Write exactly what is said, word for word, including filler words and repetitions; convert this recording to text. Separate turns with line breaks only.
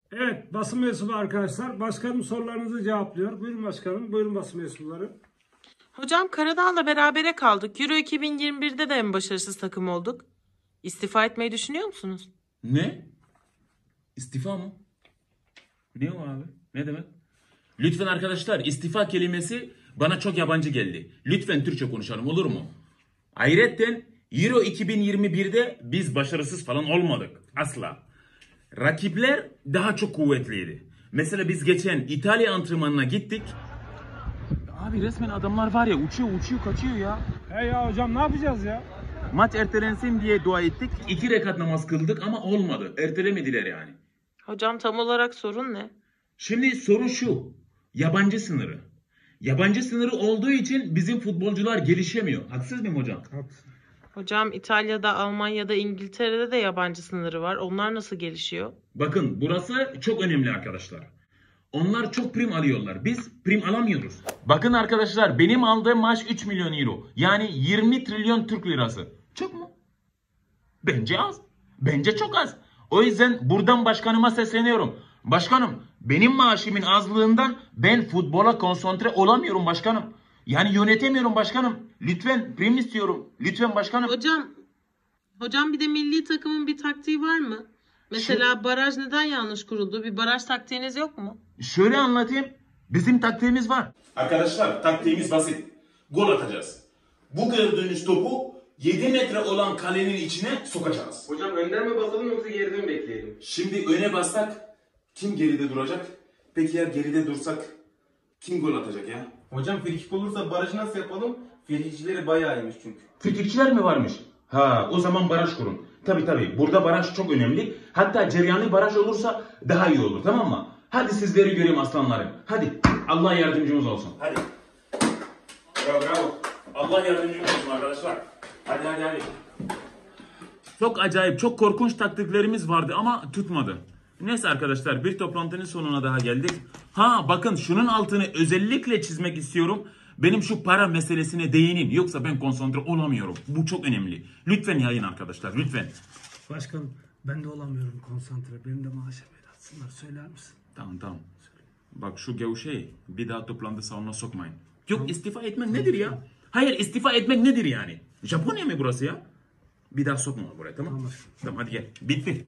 Evet, basın mensubu arkadaşlar. Başkanım sorularınızı cevaplıyor. Buyurun başkanım, buyurun basın mensupları.
Hocam Karadağ'la berabere kaldık. Euro iki bin yirmi birde de en başarısız takım olduk. İstifa etmeyi düşünüyor musunuz?
Ne? İstifa mı? Ne o abi? Ne demek? Lütfen arkadaşlar, istifa kelimesi bana çok yabancı geldi. Lütfen Türkçe konuşalım, olur mu? Ayrıca Euro iki bin yirmi birde biz başarısız falan olmadık. Asla. Rakipler daha çok kuvvetliydi. Mesela biz geçen İtalya antrenmanına gittik. Abi resmen adamlar var ya, uçuyor uçuyor kaçıyor ya.
He ya hocam, ne yapacağız ya?
Maç ertelensin diye dua ettik. İki rekat namaz kıldık ama olmadı. Ertelemediler yani.
Hocam tam olarak sorun ne?
Şimdi soru şu. Yabancı sınırı. Yabancı sınırı olduğu için bizim futbolcular gelişemiyor. Haksız mıyım hocam?
Haklısın.
Hocam İtalya'da, Almanya'da, İngiltere'de de yabancı sınırı var. Onlar nasıl gelişiyor?
Bakın burası çok önemli arkadaşlar. Onlar çok prim alıyorlar. Biz prim alamıyoruz. Bakın arkadaşlar, benim aldığım maaş üç milyon euro. Yani yirmi trilyon Türk lirası. Çok mu? Bence az. Bence çok az. O yüzden buradan başkanıma sesleniyorum. Başkanım, benim maaşımın azlığından ben futbola konsantre olamıyorum başkanım. Yani yönetemiyorum başkanım. Lütfen prim istiyorum. Lütfen başkanım.
Hocam, hocam bir de milli takımın bir taktiği var mı? Mesela baraj neden yanlış kuruldu? Bir baraj taktiğiniz yok mu?
Şöyle anlatayım. Bizim taktiğimiz var. Arkadaşlar, taktiğimiz basit. Gol atacağız. Bu gördüğünüz topu yedi metre olan kalenin içine sokacağız.
Hocam önden mi basalım yoksa geriden mi bekleyelim?
Şimdi öne bassak kim geride duracak? Peki ya geride dursak kim gol atacak ya?
Hocam frikik olursa barajı nasıl yapalım? Frikikçileri bayağıymış çünkü.
Frikikçiler mi varmış? Ha, o zaman baraj kurun. Tabi tabi, burada baraj çok önemli. Hatta cereyanlı baraj olursa daha iyi olur, tamam mı? Hadi sizleri göreyim aslanlarım. Hadi, Allah yardımcımız olsun. Hadi. Bravo bravo. Allah yardımcımız olsun arkadaşlar. Hadi hadi hadi. Çok acayip, çok korkunç taktiklerimiz vardı ama tutmadı. Neyse arkadaşlar, bir toplantının sonuna daha geldik. Ha bakın, şunun altını özellikle çizmek istiyorum. Benim şu para meselesine değinin. Yoksa ben konsantre olamıyorum. Bu çok önemli. Lütfen yayın arkadaşlar, lütfen.
Başkanım, ben de olamıyorum konsantre. Benim de maaşa el atsınlar. Söyler misin?
Tamam tamam. Bak şu gevşeyi bir daha toplantı salonuna sokmayın. Yok, istifa etmek nedir ya? Hayır, istifa etmek nedir yani? Japonya mı burası ya? Bir daha sokma buraya, tamam mı?
Tamam.
Tamam hadi gel. Bitti.